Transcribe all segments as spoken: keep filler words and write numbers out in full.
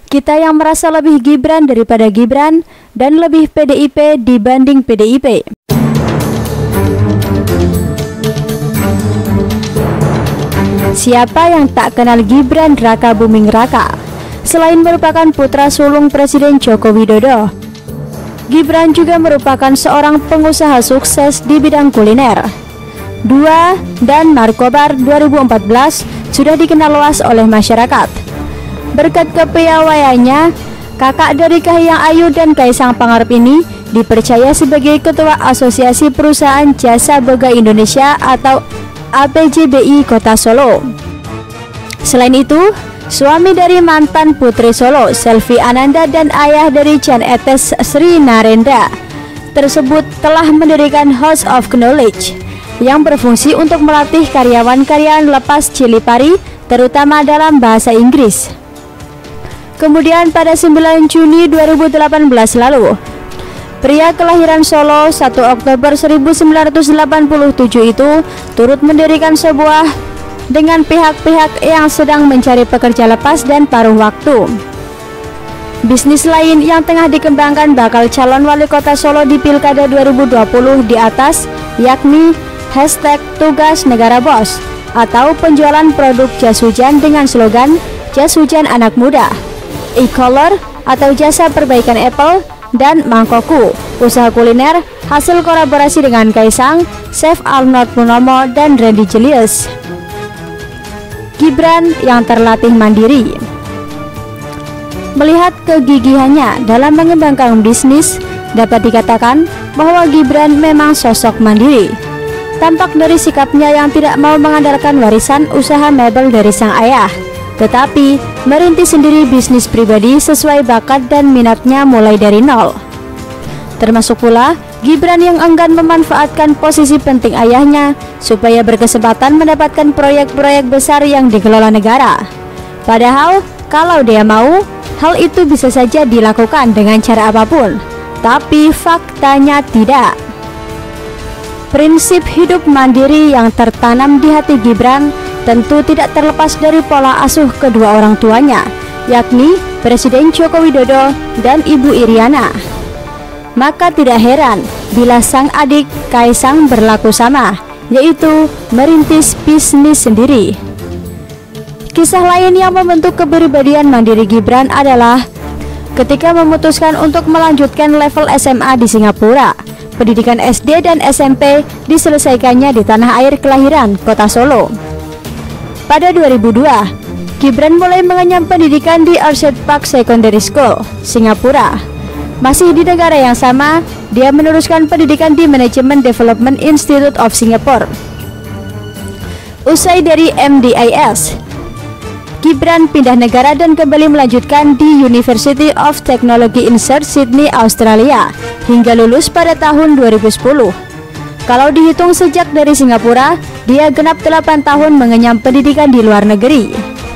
Kita yang merasa lebih Gibran daripada Gibran dan lebih P D I P dibanding P D I P. Siapa yang tak kenal Gibran Raka Buming Raka? Selain merupakan putra sulung Presiden Joko Widodo, Gibran juga merupakan seorang pengusaha sukses di bidang kuliner. Dua dan Markobar dua ribu empat belas sudah dikenal luas oleh masyarakat. Berkat kepiawaiannya, kakak dari Kahiyang Ayu dan Kaisang Pangarep ini dipercaya sebagai Ketua Asosiasi Perusahaan Jasa Boga Indonesia atau A P J B I Kota Solo. Selain itu, suami dari mantan Putri Solo, Selvi Ananda, dan ayah dari Jan Etes, Sri Narendra tersebut telah mendirikan House of Knowledge yang berfungsi untuk melatih karyawan-karyawan lepas cili pari, terutama dalam bahasa Inggris. Kemudian pada sembilan Juni dua ribu delapan belas lalu, pria kelahiran Solo satu Oktober seribu sembilan ratus delapan puluh tujuh itu turut mendirikan sebuah dengan pihak-pihak yang sedang mencari pekerja lepas dan paruh waktu. Bisnis lain yang tengah dikembangkan bakal calon wali kota Solo di Pilkada dua ribu dua puluh di atas, yakni hashtag Tugas Negara Bos atau penjualan produk jas hujan dengan slogan Jas Hujan Anak Muda, e-collar atau jasa perbaikan Apple, dan Mangkoku, usaha kuliner hasil kolaborasi dengan Kaisang, Chef Arnold Purnomo, dan Randy Julius. Gibran yang terlatih mandiri. Melihat kegigihannya dalam mengembangkan bisnis, dapat dikatakan bahwa Gibran memang sosok mandiri. Tampak dari sikapnya yang tidak mau mengandalkan warisan usaha mebel dari sang ayah, tetapi merintis sendiri bisnis pribadi sesuai bakat dan minatnya mulai dari nol. Termasuk pula Gibran yang enggan memanfaatkan posisi penting ayahnya supaya berkesempatan mendapatkan proyek-proyek besar yang dikelola negara. Padahal kalau dia mau, hal itu bisa saja dilakukan dengan cara apapun, tapi faktanya tidak. Prinsip hidup mandiri yang tertanam di hati Gibran tentu tidak terlepas dari pola asuh kedua orang tuanya, yakni Presiden Joko Widodo dan Ibu Iriana. Maka tidak heran bila sang adik Kaisang berlaku sama, yaitu merintis bisnis sendiri. Kisah lain yang membentuk kepribadian mandiri Gibran adalah ketika memutuskan untuk melanjutkan level S M A di Singapura. Pendidikan S D dan S M P diselesaikannya di tanah air kelahiran, Kota Solo. Pada dua ribu dua, Gibran mulai mengenyam pendidikan di Orchard Park Secondary School, Singapura. Masih di negara yang sama, dia meneruskan pendidikan di Management Development Institute of Singapore. Usai dari M D I S, Gibran pindah negara dan kembali melanjutkan di University of Technology in Perth, Sydney, Australia, hingga lulus pada tahun dua ribu sepuluh. Kalau dihitung sejak dari Singapura, dia genap delapan tahun mengenyam pendidikan di luar negeri.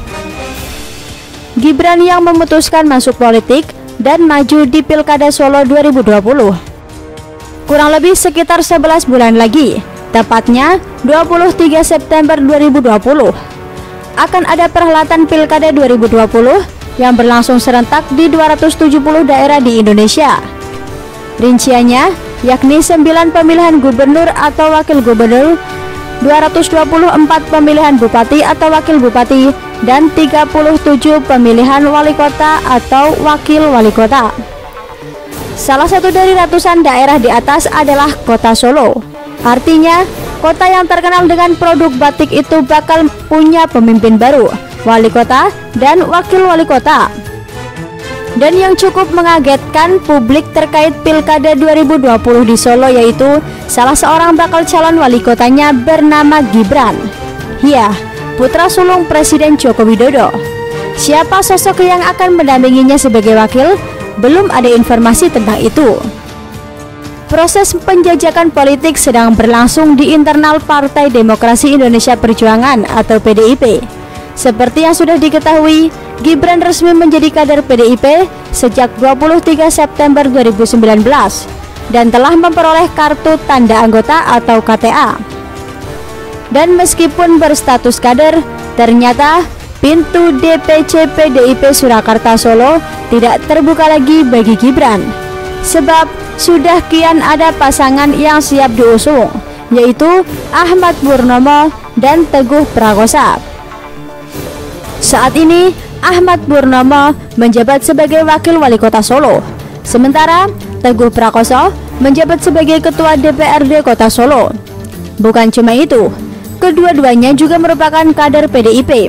Gibran yang memutuskan masuk politik dan maju di Pilkada Solo dua ribu dua puluh. Kurang lebih sekitar sebelas bulan lagi, tepatnya dua puluh tiga September dua ribu dua puluh, akan ada perhelatan Pilkada dua ribu dua puluh yang berlangsung serentak di dua ratus tujuh puluh daerah di Indonesia. Rinciannya yakni sembilan pemilihan gubernur atau wakil gubernur, dua ratus dua puluh empat pemilihan bupati atau wakil bupati, dan tiga puluh tujuh pemilihan wali kota atau wakil wali kota. Salah satu dari ratusan daerah di atas adalah Kota Solo. Artinya, kota yang terkenal dengan produk batik itu bakal punya pemimpin baru, wali kota dan wakil wali kota. Dan yang cukup mengagetkan publik terkait Pilkada dua ribu dua puluh di Solo yaitu salah seorang bakal calon wali kotanya bernama Gibran. Ya, putra sulung Presiden Joko Widodo. Siapa sosok yang akan mendampinginya sebagai wakil? Belum ada informasi tentang itu. Proses penjajakan politik sedang berlangsung di internal Partai Demokrasi Indonesia Perjuangan atau P D I P. Seperti yang sudah diketahui, Gibran resmi menjadi kader P D I P sejak dua puluh tiga September dua ribu sembilan belas dan telah memperoleh kartu tanda anggota atau K T A. Dan meskipun berstatus kader, ternyata pintu D P C P D I P Surakarta Solo tidak terbuka lagi bagi Gibran, sebab sudah kian ada pasangan yang siap diusung, yaitu Ahmad Purnomo dan Teguh Prakosa. Saat ini Ahmad Purnomo menjabat sebagai Wakil Wali Kota Solo, sementara Teguh Prakosa menjabat sebagai Ketua D P R D Kota Solo. Bukan cuma itu, kedua-duanya juga merupakan kader P D I P.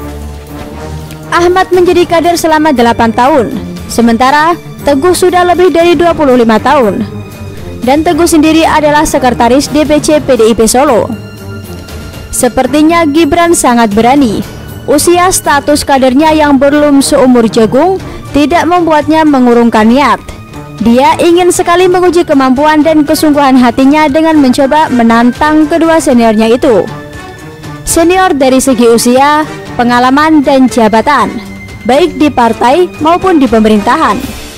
Ahmad menjadi kader selama delapan tahun, sementara Teguh sudah lebih dari dua puluh lima tahun. Dan Teguh sendiri adalah sekretaris D P C P D I P Solo. Sepertinya Gibran sangat berani. Usia status kadernya yang belum seumur jagung tidak membuatnya mengurungkan niat. Dia ingin sekali menguji kemampuan dan kesungguhan hatinya dengan mencoba menantang kedua seniornya itu. Senior dari segi usia, pengalaman, dan jabatan, baik di partai maupun di pemerintahan.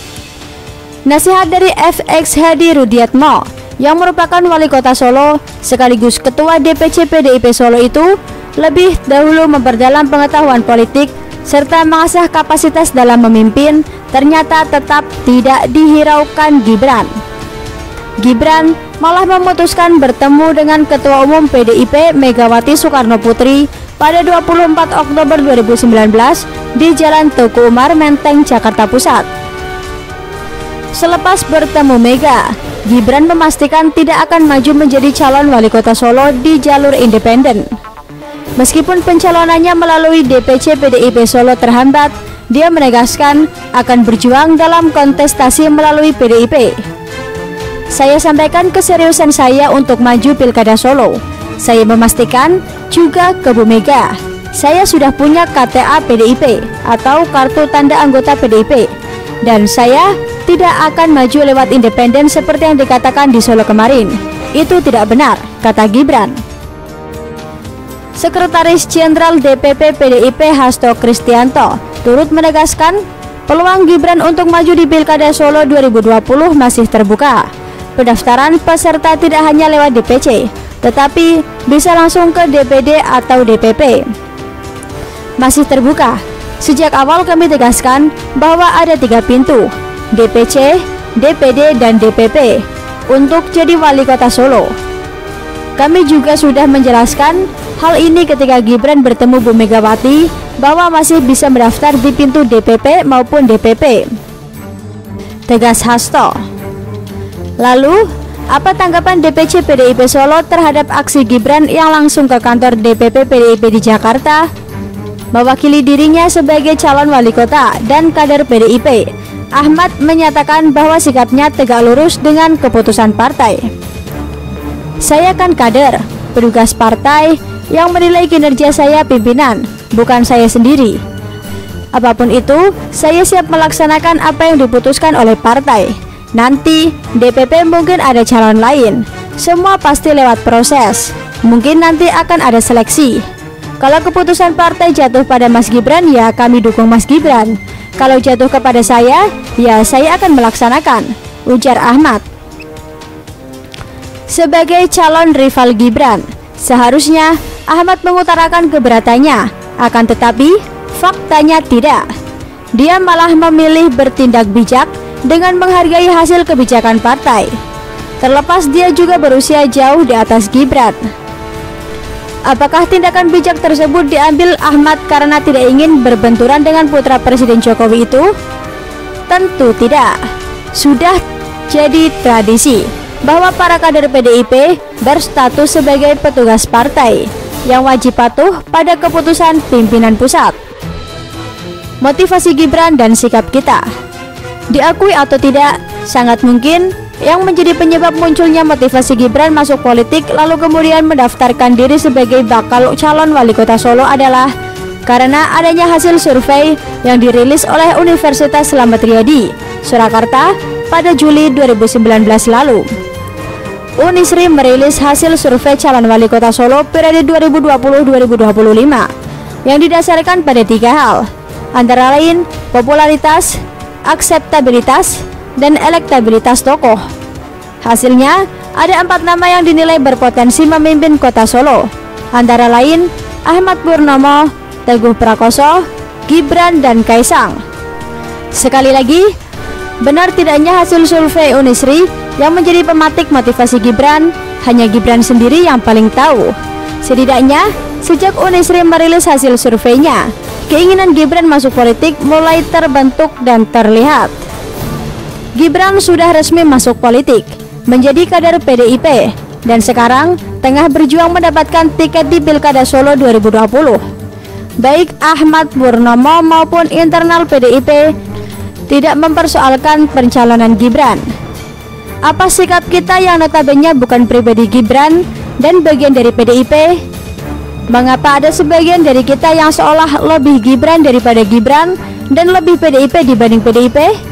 Nasihat dari F X Hadi Rudiatmo yang merupakan Wali Kota Solo sekaligus Ketua D P C P D I P Solo itu lebih dahulu memperdalam pengetahuan politik serta mengasah kapasitas dalam memimpin, ternyata tetap tidak dihiraukan Gibran. Gibran malah memutuskan bertemu dengan Ketua Umum P D I P Megawati Soekarnoputri pada dua puluh empat Oktober dua ribu sembilan belas di Jalan Teguh Umar, Menteng, Jakarta Pusat. Selepas bertemu Mega, Gibran memastikan tidak akan maju menjadi calon Wali Kota Solo di jalur independen. Meskipun pencalonannya melalui D P C P D I P Solo terhambat, dia menegaskan akan berjuang dalam kontestasi melalui P D I P. Saya sampaikan keseriusan saya untuk maju Pilkada Solo. Saya memastikan juga ke Bu Mega, saya sudah punya K T A P D I P atau kartu tanda anggota P D I P, dan saya tidak akan maju lewat independen seperti yang dikatakan di Solo kemarin. Itu tidak benar, kata Gibran. Sekretaris Jenderal D P P P D I P Hasto Kristianto turut menegaskan peluang Gibran untuk maju di Pilkada Solo dua ribu dua puluh masih terbuka. Pendaftaran peserta tidak hanya lewat D P C, tetapi bisa langsung ke D P D atau D P P. Masih terbuka. Sejak awal kami tegaskan bahwa ada tiga pintu, D P C, D P D, dan D P P, untuk jadi Wali Kota Solo. Kami juga sudah menjelaskan hal ini ketika Gibran bertemu Bu Megawati bahwa masih bisa mendaftar di pintu D P P maupun D P P, tegas Hasto. Lalu, apa tanggapan D P C P D I P Solo terhadap aksi Gibran yang langsung ke kantor D P P P D I P di Jakarta? Mewakili dirinya sebagai calon wali kota dan kader P D I P, Ahmad menyatakan bahwa sikapnya tegak lurus dengan keputusan partai. Saya kan kader, petugas partai yang menilai kinerja saya pimpinan, bukan saya sendiri. Apapun itu, saya siap melaksanakan apa yang diputuskan oleh partai. Nanti D P P mungkin ada calon lain. Semua pasti lewat proses. Mungkin nanti akan ada seleksi. Kalau keputusan partai jatuh pada Mas Gibran, ya kami dukung Mas Gibran. Kalau jatuh kepada saya, ya saya akan melaksanakan, ujar Ahmad. Sebagai calon rival Gibran, seharusnya Ahmad mengutarakan keberatannya, akan tetapi faktanya tidak. Dia malah memilih bertindak bijak dengan menghargai hasil kebijakan partai. Terlepas dia juga berusia jauh di atas Gibran. Apakah tindakan bijak tersebut diambil Ahmad karena tidak ingin berbenturan dengan putra Presiden Jokowi itu? Tentu tidak. Sudah jadi tradisi bahwa para kader P D I P berstatus sebagai petugas partai yang wajib patuh pada keputusan pimpinan pusat. Motivasi Gibran dan sikap kita, diakui atau tidak, sangat mungkin yang menjadi penyebab munculnya motivasi Gibran masuk politik lalu kemudian mendaftarkan diri sebagai bakal calon wali kota Solo adalah karena adanya hasil survei yang dirilis oleh Universitas Slamet Riyadi, Surakarta pada Juli dua ribu sembilan belas lalu. Unisri merilis hasil survei calon wali kota Solo periode dua ribu dua puluh sampai dua ribu dua puluh lima yang didasarkan pada tiga hal, antara lain popularitas, akseptabilitas, dan elektabilitas tokoh. Hasilnya, ada empat nama yang dinilai berpotensi memimpin kota Solo, antara lain Ahmad Purnomo, Teguh Prakoso, Gibran, dan Kaisang. Sekali lagi, benar tidaknya hasil survei Unisri yang menjadi pematik motivasi Gibran, hanya Gibran sendiri yang paling tahu. Setidaknya, sejak Unisri merilis hasil surveinya, keinginan Gibran masuk politik mulai terbentuk dan terlihat. Gibran sudah resmi masuk politik, menjadi kader P D I P, dan sekarang tengah berjuang mendapatkan tiket di Pilkada Solo dua ribu dua puluh. Baik Ahmad Purnomo maupun internal P D I P tidak mempersoalkan pencalonan Gibran. Apa sikap kita yang notabene bukan pribadi Gibran dan bagian dari P D I P? Mengapa ada sebagian dari kita yang seolah lebih Gibran daripada Gibran dan lebih P D I P dibanding P D I P?